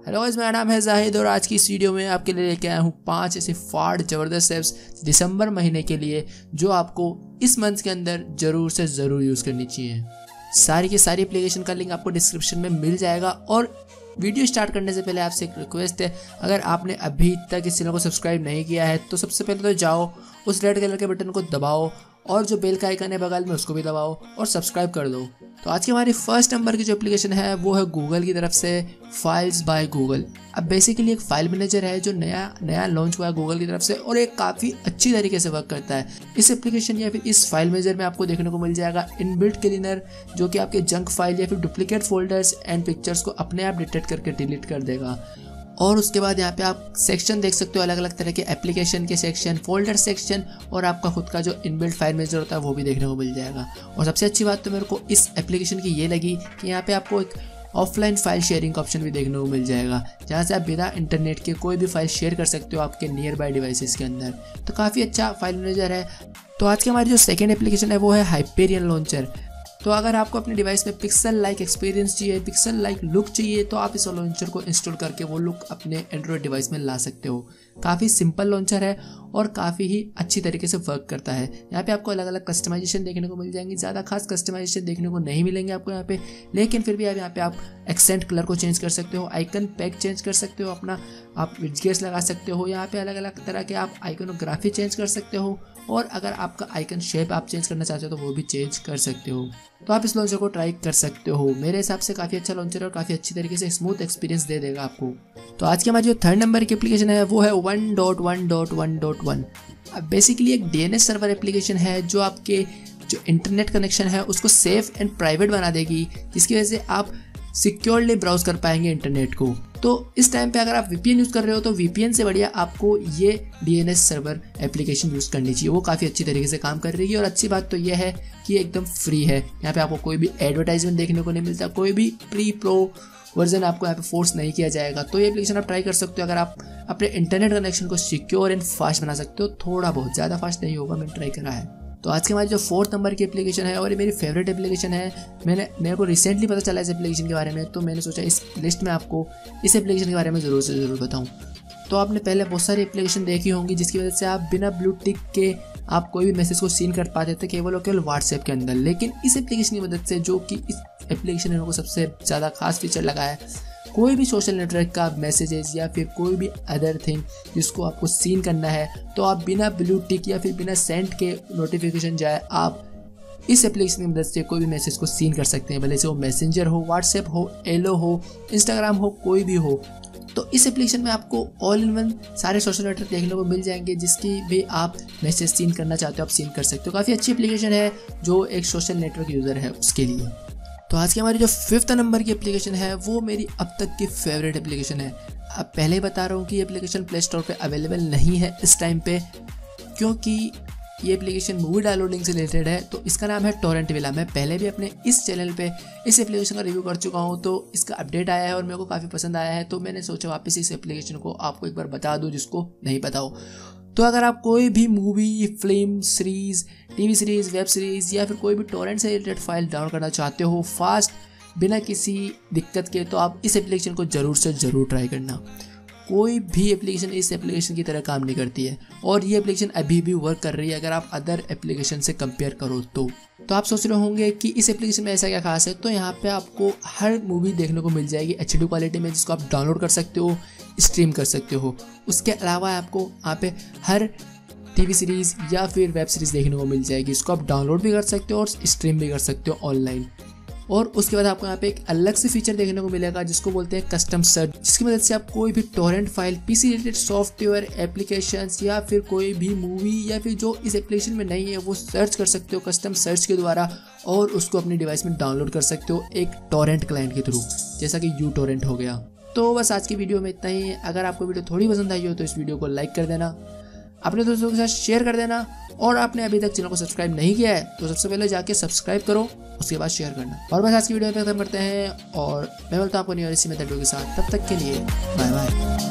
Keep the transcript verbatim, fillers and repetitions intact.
Hello guys, मेरा नाम है जाहिद और आज की इस वीडियो में आपके लिए लेके आया हूँ पांच ऐसे फाड़ जबरदस्त ऐप्स दिसंबर महीने के लिए जो आपको इस मंथ के अंदर जरूर से ज़रूर यूज़ करनी चाहिए। सारी की सारी एप्लीकेशन का लिंक आपको डिस्क्रिप्शन में मिल जाएगा। और वीडियो स्टार्ट करने से पहले आपसे एक रिक्वेस्ट है, अगर आपने अभी तक इस चैनल को सब्सक्राइब नहीं किया है तो सबसे पहले तो जाओ उस रेड कलर के बटन को दबाओ और जो बेल का आइकन है बगल में उसको भी दबाओ और सब्सक्राइब कर दो। तो आज की हमारी फर्स्ट नंबर की जो एप्लीकेशन है वो है गूगल की तरफ से फाइल्स बाय गूगल। अब बेसिकली एक फाइल मैनेजर है जो नया नया लॉन्च हुआ है गूगल की तरफ से और एक काफ़ी अच्छी तरीके से वर्क करता है। इस एप्लीकेशन या फिर इस फाइल मैनेजर में आपको देखने को मिल जाएगा इनबिल्ट क्लीनर, जो कि आपके जंक फाइल या फिर डुप्लीकेट फोल्डर्स एंड पिक्चर्स को अपने आप डिटेक्ट करके डिलीट कर देगा। और उसके बाद यहाँ पे आप सेक्शन देख सकते हो, अलग अलग तरह के एप्लीकेशन के सेक्शन, फोल्डर सेक्शन और आपका खुद का जो इनबिल्ट फाइल मैनेजर होता है वो भी देखने को मिल जाएगा। और सबसे अच्छी बात तो मेरे को इस एप्लीकेशन की ये लगी कि यहाँ पे आपको एक ऑफलाइन फाइल शेयरिंग का ऑप्शन भी देखने को मिल जाएगा, जहाँ से आप बिना इंटरनेट के कोई भी फाइल शेयर कर सकते हो आपके नियर बाय डिवाइसेस के अंदर। तो काफ़ी अच्छा फाइल मैनेजर है। तो आज की हमारी जो सेकेंड एप्लीकेशन है वो है हाइपेरियन लॉन्चर। तो अगर आपको अपने डिवाइस में पिक्सल लाइक एक्सपीरियंस चाहिए, पिक्सल लाइक लुक चाहिए, तो आप इस लॉन्चर को इंस्टॉल करके वो लुक अपने एंड्रॉयड डिवाइस में ला सकते हो। काफ़ी सिंपल लॉन्चर है और काफ़ी ही अच्छी तरीके से वर्क करता है। यहाँ पे आपको अलग अलग कस्टमाइजेशन देखने को मिल जाएंगी, ज़्यादा खास कस्टमाइजेशन देखने को नहीं मिलेंगे आपको यहाँ पे, लेकिन फिर भी आप यहाँ पे आप एक्सेंट कलर को चेंज कर सकते हो, आइकन पैक चेंज कर सकते हो, अपना आप विडजेट्स लगा सकते हो। यहाँ पे अलग अलग तरह के आप आइकनोग्राफी चेंज कर सकते हो और अगर आपका आइकन शेप आप चेंज करना चाहते हो तो वो भी चेंज कर सकते हो। तो आप इस लॉन्चर को ट्राई कर सकते हो। मेरे हिसाब से काफ़ी अच्छा लॉन्चर है और काफ़ी अच्छी तरीके से स्मूथ एक्सपीरियंस दे देगा आपको। तो आज की हमारी जो थर्ड नंबर की एप्लीकेशन है वो है one dot one dot one dot one. अब बेसिकली एक डीएनएस सर्वर एप्लीकेशन है जो आपके जो इंटरनेट कनेक्शन है उसको सेफ एंड प्राइवेट बना देगी, जिसकी वजह से आप सिक्योरली ब्राउज कर पाएंगे इंटरनेट को। तो इस टाइम पे अगर आप वीपीएन यूज़ कर रहे हो तो वीपीएन से बढ़िया आपको ये डीएनएस सर्वर एप्लीकेशन यूज़ करनी चाहिए। वो काफ़ी अच्छी तरीके से काम कर रही है और अच्छी बात तो यह है कि ये एकदम फ्री है। यहाँ पे आपको कोई भी एडवर्टाइजमेंट देखने को नहीं मिलता, कोई भी प्री प्रो वर्जन आपको यहाँ पे फोर्स नहीं किया जाएगा। तो ये एप्लीकेशन आप ट्राई कर सकते हो अगर आप अपने इंटरनेट कनेक्शन को सिक्योर एंड फास्ट बना सकते हो। थोड़ा बहुत, ज़्यादा फास्ट नहीं होगा, मैंने ट्राई करा है। तो आज की हमारी जो फोर्थ नंबर की एप्लीकेशन है और ये मेरी फेवरेट एप्लीकेशन है, मैंने मेरे को रिसेंटली पता चला इस एप्लीकेशन के बारे में, तो मैंने सोचा इस लिस्ट में आपको इस एप्लीकेशन के बारे में ज़रूर से ज़रूर बताऊं। तो आपने पहले बहुत सारी एप्लीकेशन देखी होंगी जिसकी वजह से आप बिना ब्लू टिक के आप कोई भी मैसेज को सीन कर पाते थे केवल और केवल व्हाट्सएप के अंदर, लेकिन इस एप्लीकेशन की मदद से, जो कि इस एप्लीकेशन में को सबसे ज़्यादा खास फीचर लगा है, कोई भी सोशल नेटवर्क का मैसेजेस या फिर कोई भी अदर थिंग जिसको आपको सीन करना है तो आप बिना ब्लू टिक या फिर बिना सेंड के नोटिफिकेशन जाए आप इस एप्लीकेशन की मदद से कोई भी मैसेज को सीन कर सकते हैं, भले से वो मैसेंजर हो, व्हाट्सएप हो, एलो हो, इंस्टाग्राम हो, कोई भी हो। तो इस एप्लीकेशन में आपको ऑल इन वन सारे सोशल नेटवर्क देखने को मिल जाएंगे, जिसकी भी आप मैसेज सीन करना चाहते हो आप सीन कर सकते हो। काफ़ी अच्छी एप्लीकेशन है जो एक सोशल नेटवर्क यूज़र है उसके लिए। तो आज की हमारी जो फिफ्थ नंबर की एप्लीकेशन है वो मेरी अब तक की फेवरेट एप्लीकेशन है। अब पहले ही बता रहा हूँ कि ये एप्लीकेशन प्ले स्टोर पे अवेलेबल नहीं है इस टाइम पे, क्योंकि ये एप्लीकेशन मूवी डाउनलोडिंग से रिलेटेड है। तो इसका नाम है टोरेंट विला। मैं पहले भी अपने इस चैनल पे इस एप्लीकेशन का रिव्यू कर चुका हूँ, तो इसका अपडेट आया है और मेरे को काफ़ी पसंद आया है, तो मैंने सोचा वापस इस एप्लीकेशन को आपको एक बार बता दूँ जिसको नहीं पता हो। तो अगर आप कोई भी movie, film, series, TV series, web series या फिर कोई भी टोरेंट से रिलेटेड फाइल डाउनलोड करना चाहते हो फास्ट बिना किसी दिक्कत के, तो आप इस एप्लीकेशन को ज़रूर से ज़रूर ट्राई करना। कोई भी एप्लीकेशन इस एप्लीकेशन की तरह काम नहीं करती है और ये एप्लीकेशन अभी भी वर्क कर रही है अगर आप अदर एप्लीकेशन से कंपेयर करो तो। तो आप सोच रहे होंगे कि इस एप्लीकेशन में ऐसा क्या खास है, तो यहाँ पे आपको हर मूवी देखने को मिल जाएगी एच डी क्वालिटी में, जिसको आप डाउनलोड कर सकते हो, स्ट्रीम कर सकते हो। उसके अलावा आपको यहाँ पे हर टीवी सीरीज़ या फिर वेब सीरीज़ देखने को मिल जाएगी, इसको आप डाउनलोड भी कर सकते हो और स्ट्रीम भी कर सकते हो ऑनलाइन। और उसके बाद आपको यहाँ पे एक अलग से फीचर देखने को मिलेगा जिसको बोलते हैं कस्टम सर्च, जिसकी मदद से आप कोई भी torrent file, PC related software, applications या फिर कोई भी मूवी या फिर जो इस एप्लीकेशन में नहीं है वो सर्च कर सकते हो कस्टम सर्च के द्वारा और उसको अपनी डिवाइस में डाउनलोड कर सकते हो एक टोरेंट क्लाइंट के थ्रू, जैसा कि यू टोरेंट हो गया। तो बस आज की वीडियो में इतना ही। अगर आपको वीडियो थोड़ी पसंद आई हो तो इस वीडियो को लाइक कर देना, अपने दोस्तों के साथ शेयर कर देना और आपने अभी तक चैनल को सब्सक्राइब नहीं किया है तो सबसे पहले जाके सब्सक्राइब करो, उसके बाद शेयर करना। और बस आज की वीडियो में खत्म करते हैं और मैं बोलता हूँ आपको न्यू इसी मेथड के साथ। तब तक के लिए बाय बाय।